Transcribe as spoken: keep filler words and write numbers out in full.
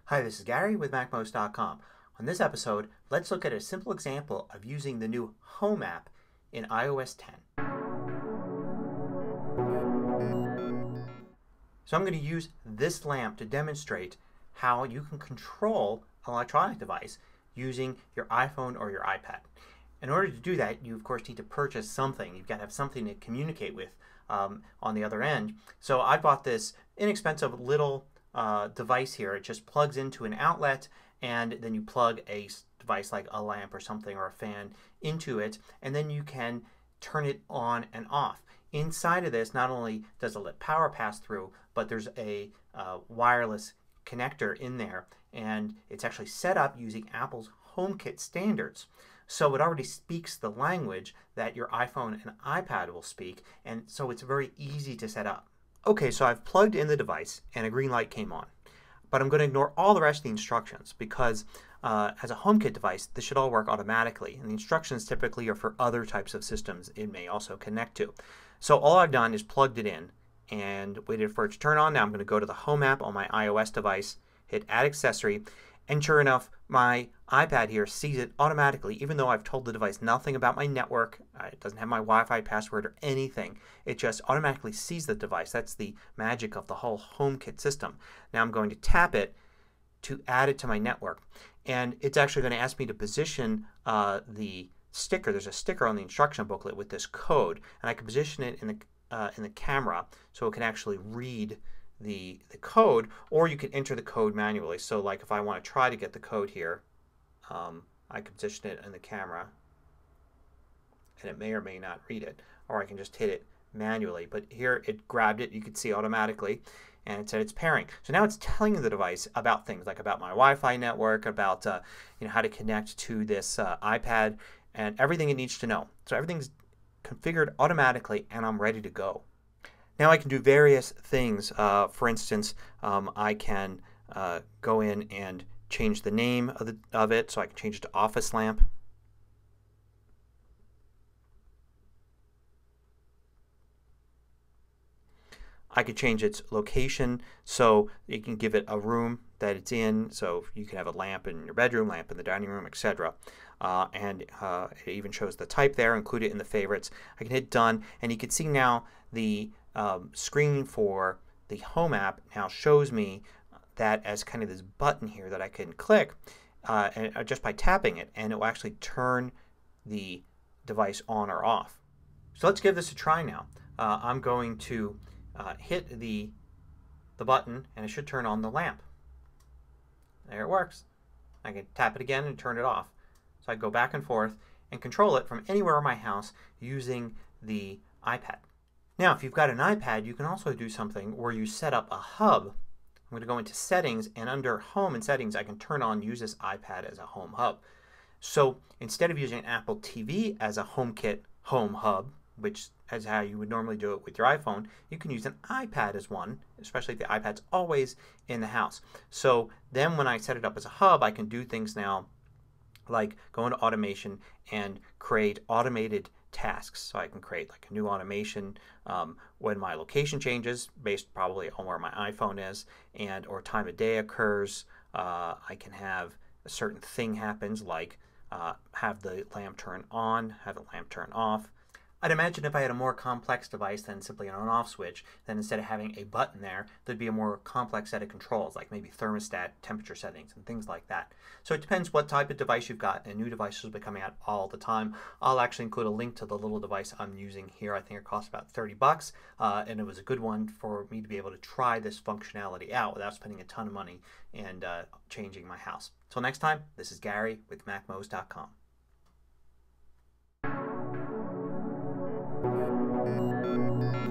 Hi, this is Gary with Mac Most dot com. On this episode, let's look at a simple example of using the new Home app in i O S ten. So I'm going to use this lamp to demonstrate how you can control an electronic device using your iPhone or your iPad. In order to do that, you of course need to purchase something. You've got to have something to communicate with um, on the other end. So I bought this inexpensive little uh, device here. It just plugs into an outlet and then you plug a device like a lamp or something or a fan into it, and then you can turn it on and off. Inside of this, not only does it let power pass through, but there's a uh, wireless connector in there, and it's actually set up using Apple's HomeKit standards. So it already speaks the language that your iPhone and iPad will speak, and so it's very easy to set up. Okay, so I've plugged in the device and a green light came on. But I'm going to ignore all the rest of the instructions because uh, as a HomeKit device this should all work automatically. And the instructions typically are for other types of systems it may also connect to. So all I've done is plugged it in and waited for it to turn on. Now I'm going to go to the Home app on my iOS device, hit Add Accessory, and sure enough my iPad here sees it automatically even though I've told the device nothing about my network. It doesn't have my Wi-Fi password or anything. It just automatically sees the device. That's the magic of the whole HomeKit system. Now I'm going to tap it to add it to my network, and it's actually going to ask me to position uh, the sticker. There's a sticker on the instruction booklet with this code, and I can position it in the uh, in the camera so it can actually read the, the code, or you can enter the code manually. So like if I want to try to get the code here, um, I can position it in the camera and it may or may not read it, or I can just hit it manually. But here it grabbed it, you can see automatically, and it said it's pairing. So now it's telling the device about things like about my Wi-Fi network, about uh, you know, how to connect to this uh, iPad, and everything it needs to know. So everything's configured automatically and I'm ready to go. Now I can do various things. Uh, for instance, um, I can uh, go in and change the name of, the, of it. So I can change it to Office Lamp. I could change its location so you can give it a room that it's in. So you can have a lamp in your bedroom, lamp in the dining room, et cetera. Uh, and uh, it even shows the type there. Include it in the favorites. I can hit done, and you can see now the um, screen for the Home app now shows me that as kind of this button here that I can click uh, and, uh, just by tapping it, and it will actually turn the device on or off. So let's give this a try now. Uh, I'm going to Uh, hit the, the button and it should turn on the lamp. There it works. I can tap it again and turn it off. So I go back and forth and control it from anywhere in my house using the iPad. Now if you've got an iPad you can also do something where you set up a hub. I'm going to go into Settings, and under Home and Settings I can turn on Use this iPad as a home hub. So instead of using Apple T V as a HomeKit home hub, which is how you would normally do it with your iPhone, you can use an iPad as one, especially if the iPad's always in the house. So then when I set it up as a hub I can do things now like go into Automation and create automated tasks. So I can create like a new automation um, when my location changes based probably on where my iPhone is, and or time of day occurs. Uh, I can have a certain thing happens like uh, have the lamp turn on, have the lamp turn off. I'd imagine if I had a more complex device than simply an on-off switch, then instead of having a button there, there'd be a more complex set of controls like maybe thermostat, temperature settings, and things like that. So it depends what type of device you've got, and new devices will be coming out all the time. I'll actually include a link to the little device I'm using here. I think it costs about thirty bucks, uh, and it was a good one for me to be able to try this functionality out without spending a ton of money and uh, changing my house. Till next time, this is Gary with Mac Most dot com. Thank you.